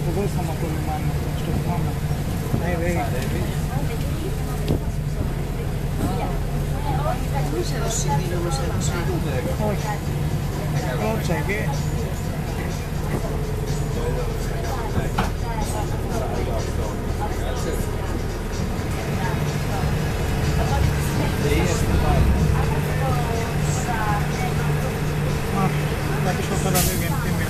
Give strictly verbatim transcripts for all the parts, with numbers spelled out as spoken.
Από εδώ ήρθαμε από το λιμάνι, στο θυμάμαι. Ναι, δεν Πώς έδωσε σιδήρο, πώς έδωσε? όχι. Ρώτησα και... Α, θα πεις το τώρα δεν βγαίνει τίμη.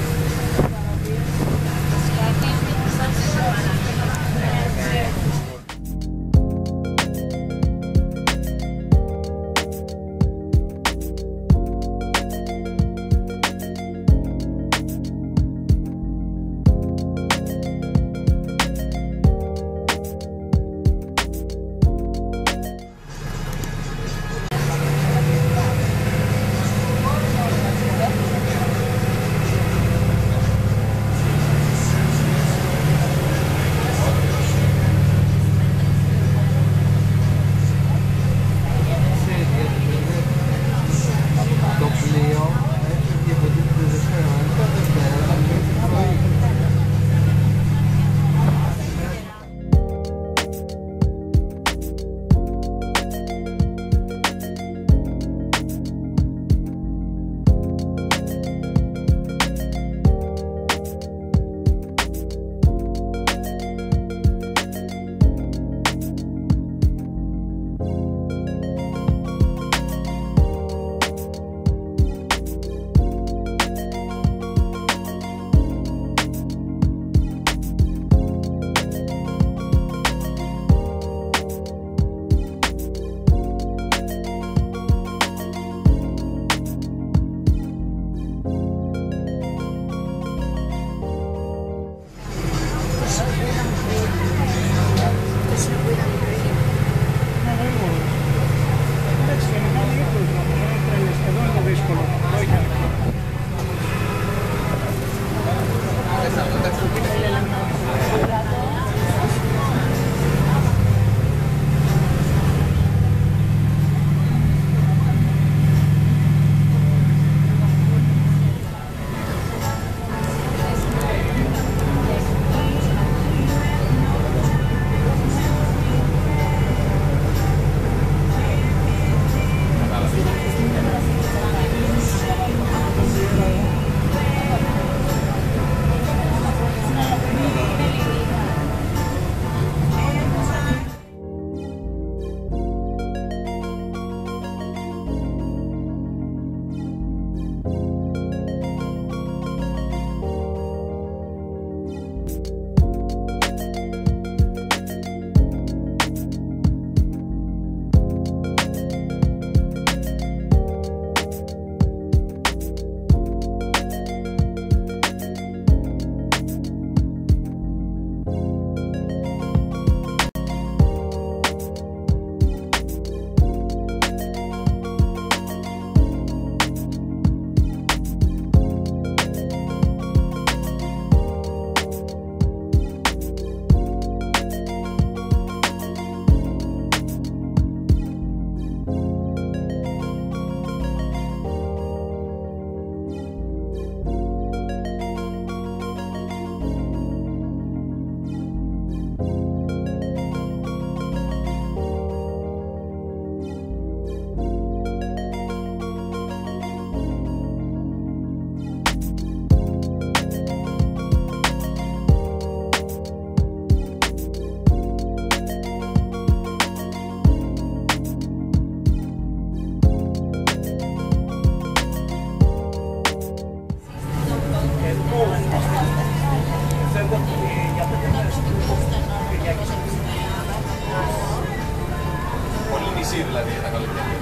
νησί δηλαδή για τα καλοκαίρια.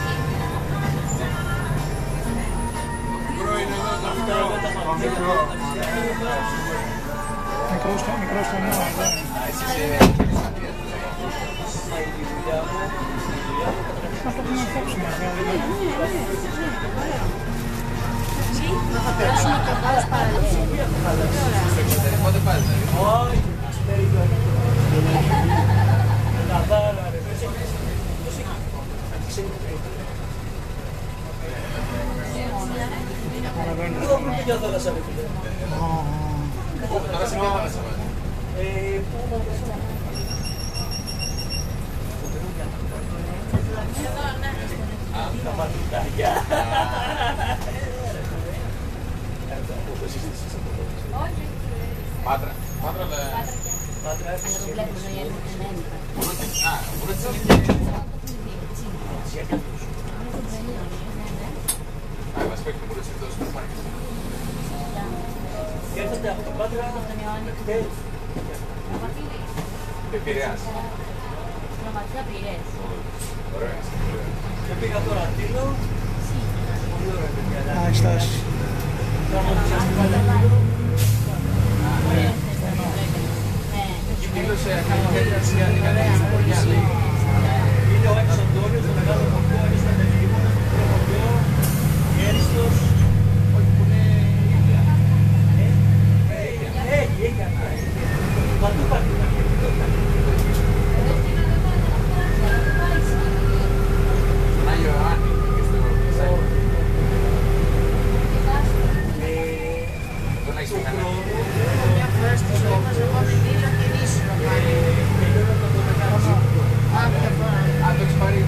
Μικρό είναι εδώ το μικρό. Το μικρό. Μικρό στο μικρό στο νέο. Να το πούμε απόψουμε. Να θα περάσουμε κοντά ως παραλία. Στο εξωτερικό δεν πάει δηλαδή. Όχι, εξωτερικό. Καθάρα ρε. Τώρα συγκεκριμένα σε βάζει. Τα πατρικάκια. Πάτρα. Πάτρα, αλλά... Πάτρα, Αλλά το βλέπω ζωή είναι. Α, μπορεί να είναι... Α, μας παίχνει, μπορεί να είναι το σούπερ μάρκετ. Και έρχονται από το Πάτρα εκτέλους. Πειραιάς. Ωραία. Και πήγα τώρα Τύλο. Πολύ ωραία παιδιά. Α, η στάση. Κάνω τις Αστυπάλαια Τύλο. Εκεί δήλωσε κάνει τέτοια στην χωριά, λέει. Είναι ο Άγιος Αντώνιος, το μεγάλο χωριό, είναι στα Τελειώματα, το μικρό χωριό, Έριστος. Όχι, που είναι ίδια. Έχει, έχει αυτά. Παντού υπάρχει. Στον Άγιο Ιωάννη και στο Σάι. Τον έχεις πει κανένα. Μια φορά στη ζωή μας εγώ με δίλω και νήσου να πάρει. Τελειώνα το Dodecanese. Α, μια φορά. Α, το έχεις πάρει